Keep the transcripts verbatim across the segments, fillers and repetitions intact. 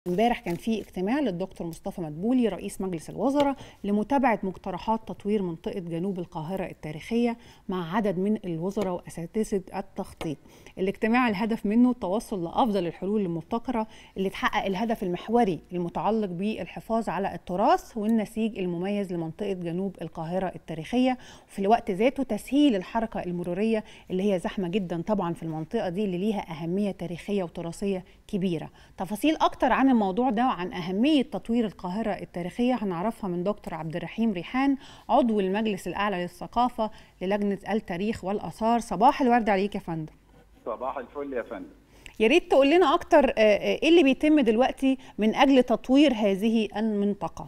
امبارح كان في اجتماع للدكتور مصطفى مدبولي رئيس مجلس الوزراء لمتابعة مقترحات تطوير منطقة جنوب القاهرة التاريخية مع عدد من الوزراء وأساتذة التخطيط. الاجتماع الهدف منه التوصل لأفضل الحلول المبتكرة اللي تحقق الهدف المحوري المتعلق بالحفاظ على التراث والنسيج المميز لمنطقة جنوب القاهرة التاريخية، وفي الوقت ذاته تسهيل الحركة المرورية اللي هي زحمة جدا طبعا في المنطقة دي اللي ليها أهمية تاريخية وتراثية كبيرة. تفاصيل أكتر عن الموضوع ده وعن أهمية تطوير القاهرة التاريخية هنعرفها من دكتور عبد الرحيم ريحان، عضو المجلس الأعلى للثقافة للجنة التاريخ والآثار. صباح الورد عليك يا فندم. صباح الفل يا فندم. يا ريت تقول لنا أكتر إيه اللي بيتم دلوقتي من أجل تطوير هذه المنطقة.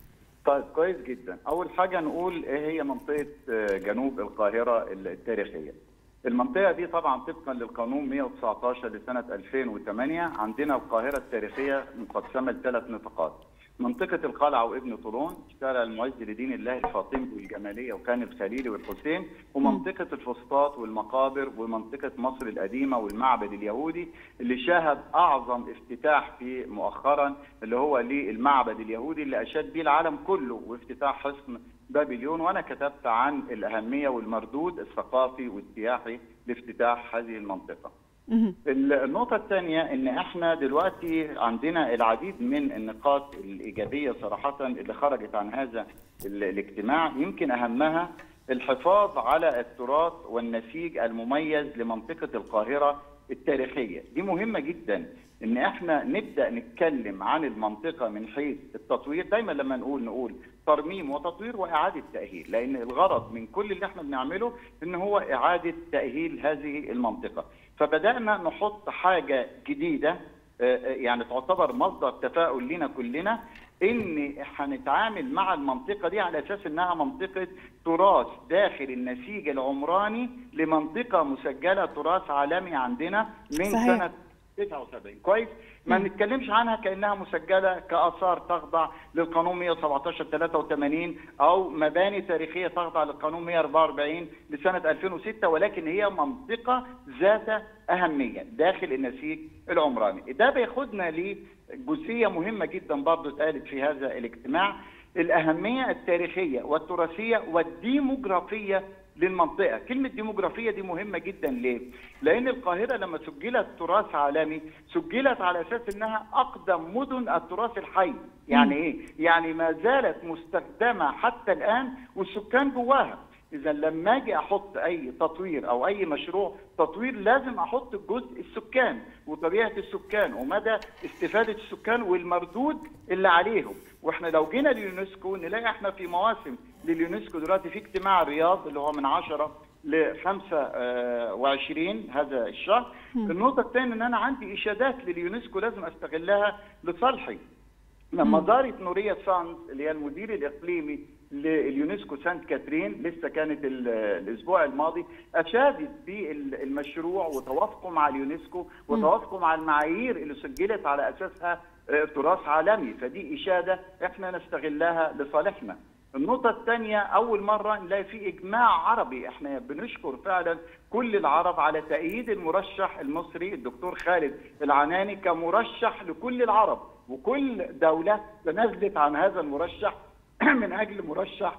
طيب كويس جدا. أول حاجة نقول إيه هي منطقة جنوب القاهرة التاريخية. المنطقة دي طبعا طبقا للقانون مئة وتسعة عشر لسنة ألفين وثمانية عندنا القاهرة التاريخية مقسمة لثلاث نطاقات. منطقة القلعة وابن طولون، شارع المعز لدين الله الفاطمي والجمالية وكان الخليلي والحسين، ومنطقة الفسطاط والمقابر، ومنطقة مصر القديمة والمعبد اليهودي اللي شاهد أعظم افتتاح في مؤخرا اللي هو للمعبد اليهودي اللي أشاد به العالم كله، وافتتاح حصن بابليون، وأنا كتبت عن الأهمية والمردود الثقافي والسياحي لافتتاح هذه المنطقة. النقطة الثانية ان احنا دلوقتي عندنا العديد من النقاط الايجابية صراحة اللي خرجت عن هذا الاجتماع، يمكن اهمها الحفاظ على التراث والنسيج المميز لمنطقة القاهرة التاريخية. دي مهمة جدا ان احنا نبدأ نتكلم عن المنطقة من حيث التطوير. دايما لما نقول نقول ترميم وتطوير واعادة تأهيل، لان الغرض من كل اللي احنا بنعمله ان هو اعادة تأهيل هذه المنطقة. فبدأنا نحط حاجة جديدة يعني تعتبر مصدر تفاؤل لنا كلنا، ان هنتعامل مع المنطقة دي على اساس انها منطقة تراث داخل النسيج العمراني لمنطقة مسجلة تراث عالمي عندنا من صحيح. سنة تسعة وسبعين. كويس؟ ما نتكلمش عنها كأنها مسجلة كآثار تخضع للقانون مئة وسبعة عشر ثلاثة وثمانين أو مباني تاريخية تخضع للقانون مئة وأربعة وأربعين لسنة ألفين وستة، ولكن هي منطقة ذات أهمية داخل النسيج العمراني. ده بياخدنا لجزئية مهمة جدا برضو اتقالت في هذا الاجتماع، الأهمية التاريخية والتراثية والديموغرافية للمنطقة. كلمة ديموغرافية دي مهمة جدا. ليه؟ لأن القاهرة لما سجلت تراث عالمي سجلت على أساس أنها أقدم مدن التراث الحي. يعني إيه؟ يعني ما زالت مستخدمة حتى الآن والسكان جواها. إذا لما أجي أحط أي تطوير أو أي مشروع تطوير لازم أحط الجزء السكان وطبيعة السكان ومدى استفادة السكان والمردود اللي عليهم. وإحنا لو جينا لليونسكو نلاقي إحنا في مواسم لليونسكو دلوقتي في اجتماع الرياض اللي هو من عشرة ل خمسة وعشرين هذا الشهر. النقطة الثانية إن أنا عندي إشادات لليونسكو لازم أستغلها لصالحي. لما زارت نورية سانز اللي هي المدير الإقليمي لليونسكو سانت كاترين لسه كانت الاسبوع الماضي، اشادت بالمشروع وتوافقوا مع اليونسكو وتوافقوا مع المعايير اللي سجلت على اساسها تراث عالمي، فدي اشاده احنا نستغلها لصالحنا. النقطة الثانية أول مرة نلاقي في إجماع عربي، احنا بنشكر فعلا كل العرب على تأييد المرشح المصري الدكتور خالد العناني كمرشح لكل العرب، وكل دولة تنازلت عن هذا المرشح من أجل مرشح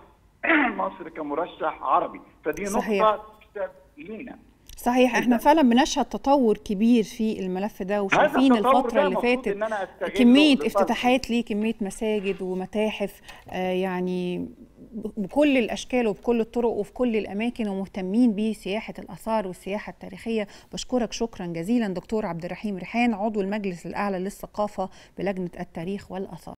مصر كمرشح عربي، فدي صحيح. نقطة لينا. صحيح، احنا فعلا بنشهد تطور كبير في الملف ده، وشايفين الفترة اللي فاتت كمية افتتاحات ليه، كمية مساجد ومتاحف آه يعني بكل الأشكال وبكل الطرق وفي كل الأماكن، ومهتمين بسياحة الآثار والسياحة التاريخية. بشكرك شكرا جزيلا دكتور عبد الرحيم ريحان، عضو المجلس الأعلى للثقافة بلجنة التاريخ والآثار.